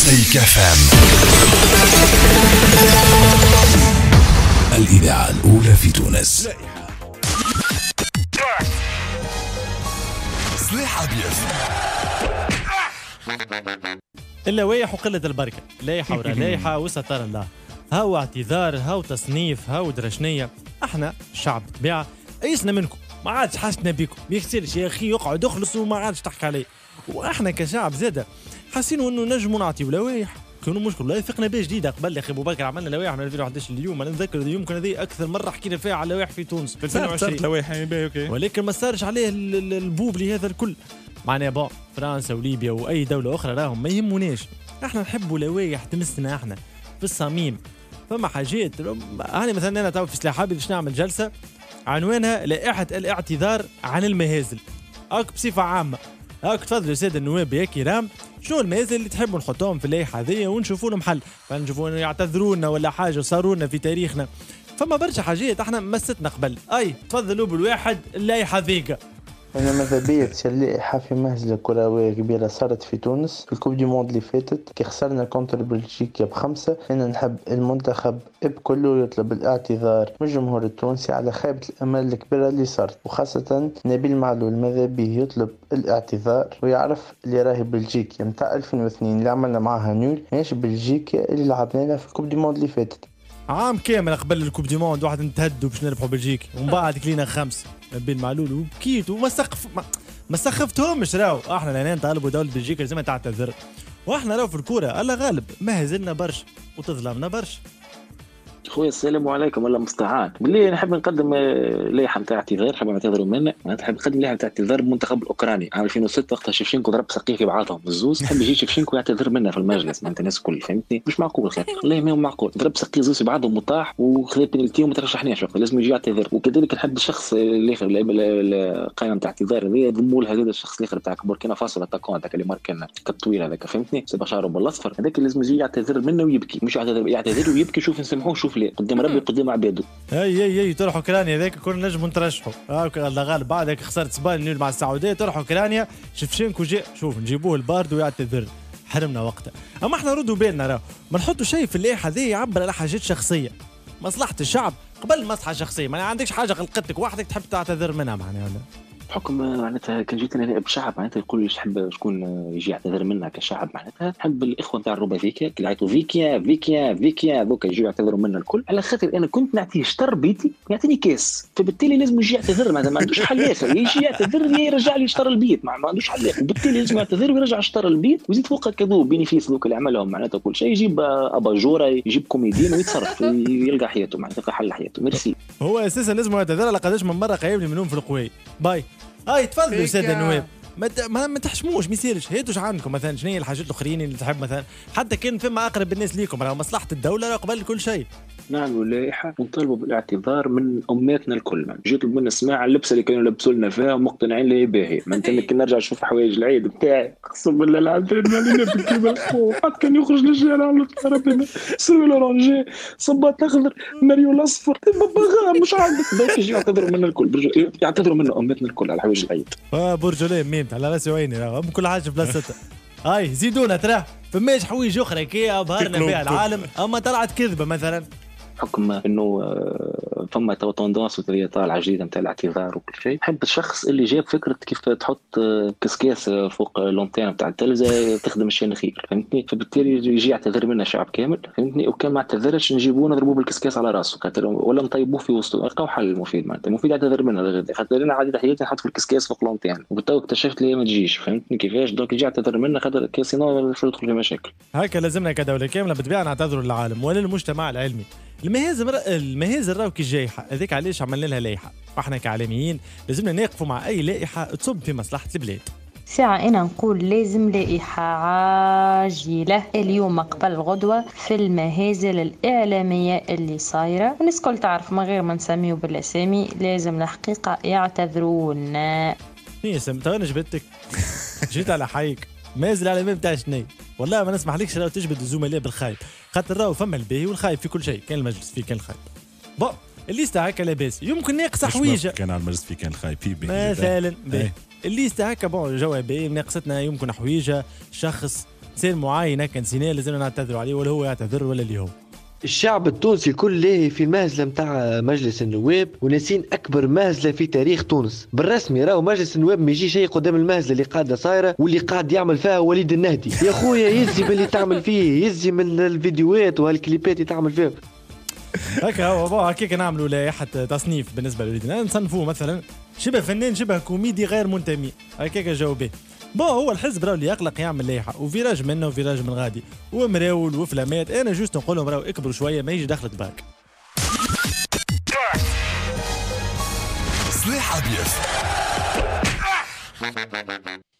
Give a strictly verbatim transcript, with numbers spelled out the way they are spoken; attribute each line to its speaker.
Speaker 1: مزيك اف ام، الإذاعة الأولى في تونس. صليح أبيض.
Speaker 2: اللوائح وقلة البركة، لايحة ورا لايحة وستر الله. هاو اعتذار، هاو تصنيف، هاو درشنية. احنا الشعب طبيعة قيسنا منكم، ما عادش حاجتنا بيكم، يغسلش يا اخي يقعد يخلص وما عادش تحكي عليه. واحنا كشعب زاده حاسين انه نجموا نعطيو لوائح. كانوا مشكل لا يفقنا بها جديده. قبل يا اخي ابو بكر عملنا لوائح من ألفين وأحد عشر اليوم. انا نذكر يمكن هذه اكثر مره حكينا فيها على لوائح في تونس في ألفين وعشرين.
Speaker 3: لوائح اوكي،
Speaker 2: ولكن ما صارش عليه البوبلي هذا الكل. معناها بون فرنسا وليبيا واي دوله اخرى راهم ما يهموناش. احنا نحبوا لوائح تمسنا احنا في الصميم. فما حاجات انا مثلا انا تو في سلاح حابي باش نعمل جلسه عنوانها لائحه الاعتذار عن المهازل. هاك بصفه عامه. هاك تفضلوا الساده النواب يا كرام، شنو المهازل اللي تحبوا نحطوهم في اللائحه هذه ونشوفوا لهم حل، فنشوفوا يعتذروا لنا ولا حاجه صاروا لنا في تاريخنا. فما برشا حاجات احنا مستنا قبل. اي تفضلوا بالواحد اللائحه ذيك.
Speaker 4: أنا ماذا بيا تصير لائحة في مهزلة كروية كبيرة صارت في تونس في الكوب دي موند اللي فاتت كي خسرنا كونتر بلجيكا بخمسة. أنا نحب المنتخب بكله يطلب الاعتذار من الجمهور التونسي على خيبة الأمل الكبيرة اللي صارت، وخاصة نبيل معلول ماذا بيه يطلب الاعتذار ويعرف اللي راهي بلجيكا متاع ألفين واثنين اللي عملنا معاها نول ماهيش بلجيكا اللي لعبنا في الكوب دي موند اللي فاتت.
Speaker 2: عام كامل قبل الكوب دي موند واحد نتهدوا باش نربحوا بلجيكا ومن بعد كلينا خمس بين معلول وبكيت وما سقف ما, ما سخفتهمش. راهو احنا لان نطالبوا دوله بلجيكا لازم تعتذر، واحنا راهو في الكوره الله غالب ما هزلنا برشا وتظلمنا برشا.
Speaker 5: خويا السلام عليكم والله مستعان. بالله نحب نقدم لائحه نتاع اعتذار، نحب نعتذروا منه. نحب نقدم لائحه نتاع اعتذار المنتخب الاوكراني عام ألفين وستة وقتها شيفشينكو ضرب سقيه في بعضهم الزوز. نحب يجي شيفشينكو يعتذر منا في المجلس معناتها الناس الكل، فهمتني؟ مش معقول خير والله ما هو معقول. ضرب سقيه زوز في بعضهم وطاح وخذ بينالتي وما ترشحناش وقت لازم يجي يعتذر. وكذلك نحب الشخص الاخر القائمه نتاع اعتذار هذه ضموا لها هذا الشخص الاخر تاع بوركينا فاسو الاتاكون هذاك اللي ماركنا كالطويل هذاك، فهمتني؟ سي بشاره بالاصفر هذاك لازم يجي يعتذر منه ويبكي، مش يعتذر يعتذر ويبكي. شوف نسمحوه شوف ليه قدام ربي قدام عباده.
Speaker 2: اي اي اي تروحوا اوكرانيا هذاك كنا نجموا نترشحوا. هاك الله غالب بعدك خسرت سباين نول مع السعوديه تروحوا اوكرانيا. شفشينكو جاء شوف نجيبوه البارد ويعتذر حرمنا وقتها. اما احنا ردوا بالنا راه ما نحطوا شيء في اللائحه هذه يعبر على حاجات شخصيه مصلحه الشعب قبل مصلحه شخصيه. ما عندكش حاجه غلقتك وحدك تحب تعتذر منها معناها ولا
Speaker 5: بحكم معناتها كان جيت انا نائب شعب معناتها يقول لي نحب شكون يجي يعتذر منا كشعب. معناتها نحب الاخوه نتاع الروبا فيكيا اللي يعيطوا فيكيا فيكيا فيكيا ذوك يجوا يعتذروا منا الكل، على خاطر انا كنت نعطيه شطر بيتي يعطيني كاس، فبالتالي لازم يجي يعتذر. ما عندوش حل اخر، يجي يعتذر يرجع لي شطر البيت، ما عندوش حل اخر. وبالتالي لازم يعتذر ويرجع شطر البيت ويزيد فوق كذو بينيفيس ذوك اللي عملهم معناتها كل شيء. يجيب اباجوره يجيب كوميديين ويتصرف يلقى حياته معناتها حل حياته. ميرسي.
Speaker 2: هو اساسا لازم يعتذر على قداش من مره قايم لي منهم في القوي. باي هاي تفضلوا ساده النواب. ما ما, ما تحشموش ما يصيرش. هاتوش عندكم مثلا شنو هي الحاجات الاخرين اللي تحب مثلا حتى كان فيما اقرب الناس ليكم راه مصلحه الدوله راه قبل كل شيء.
Speaker 5: نعملوا لائحه ونطالبوا بالاعتذار من اماتنا الكل. من جيت منا سماع اللبسه اللي كانوا يلبسوا لنا فيها مقتنعين اللي هي باهيه. ما انت كي نرجع نشوف حوايج العيد بتاعي اقسم بالله العظيم مالي نبكي بالخوف. حتى كان يخرج للشارع على ربنا سروال اورانجي صباط اخضر ماريو الاصفر ببغاء مش عندك باش يجي يعتذروا منا الكل. يعتذروا منا اماتنا الكل على حوايج العيد.
Speaker 2: اه برجوليه ميمت على راسي وعيني كل حاجه بلاصتها. هاي زيدونا ترى فماش حوايج اخرى كي ابهرنا بها العالم اما طلعت كذبه مثلا.
Speaker 5: حكم انه فما تو توندونس وتريه طالعه جديده نتاع الاعتذار وكل شيء. نحب الشخص اللي جاب فكره كيف تحط كسكاس فوق لونتين نتاع التلفزه تخدم الشنخير، فهمتني؟ فبالتالي يجي يعتذر منا شعب كامل، فهمتني؟ وكان ما اعتذرش نجيبوه نضربوه بالكسكاس على راسه خاطر ولا نطيبوه في وسطه. لقاو حل مفيد معناتها مفيد يعتذر منا غير خاطر انا عادي حياتي نحط في الكسكاس فوق لونتين وبالتو اكتشفت لي ما تجيش، فهمتني كيفاش؟ دونك يجي يعتذر منا خاطر كاسينو يدخل في مشاكل.
Speaker 2: هكا لازمنا كدوله كامله بالطبيعه نعتذروا للعالم وللمجتمع العلمي. المهازل المهازل راهو كي جايحه هذيك علاش عملنا لها لائحه. واحنا كعالميين لازمنا نوقفوا مع اي لائحه تصب في مصلحه البلاد.
Speaker 6: ساعة أنا نقول لازم لائحة عاجلة اليوم قبل الغدوة في المهازل الإعلامية اللي صايرة. الناس كل تعرف من غير ما نسميه بالأسامي لازم الحقيقة يعتذرون.
Speaker 2: نيسم تو أنا جبتك جيت على حيك مازل على باب تاع شني والله ما نسمح لكش راهو تجبد الزملاء بالخايب خاطر راهو فما الباهي والخايب في كل شيء. كان المجلس فيه كان الخايب بون الليسته هكا لاباس يمكن ناقص حويجه.
Speaker 3: كان على المجلس فيه كان الخايب فيه
Speaker 2: مثلا الليسته هكا بون جوابي ناقصتنا يمكن حويجه شخص انسان معين هكا نسيناه لازمنا نعتذروا عليه، ولا هو يعتذر ولا اللي هو.
Speaker 7: الشعب التونسي الكل لاهي في المهزله نتاع مجلس النواب وناسين اكبر مهزله في تاريخ تونس بالرسمي. راهو مجلس النواب ما يجي شيء قدام المهزله اللي قاعده صايره واللي قاعد يعمل فيها وليد النهدي. يا خويا يزي باللي تعمل فيه، يزي من الفيديوهات وهالكليبات اللي تعمل فيها.
Speaker 2: هكا هو هكاك نعملوا لائحه تصنيف بالنسبه لوليد، نصنفوه مثلا شبه فنان شبه كوميدي غير منتمي، هكاك جاوبيه. بون هو الحزب راهو اللي يقلق يعمل لائحه وفيراج منه وفيراج من غادي ومراول وفلامات. انا جوست نقول لهم راهو اكبروا شويه ما يجي دخلت باك.
Speaker 1: سلاح ابيض.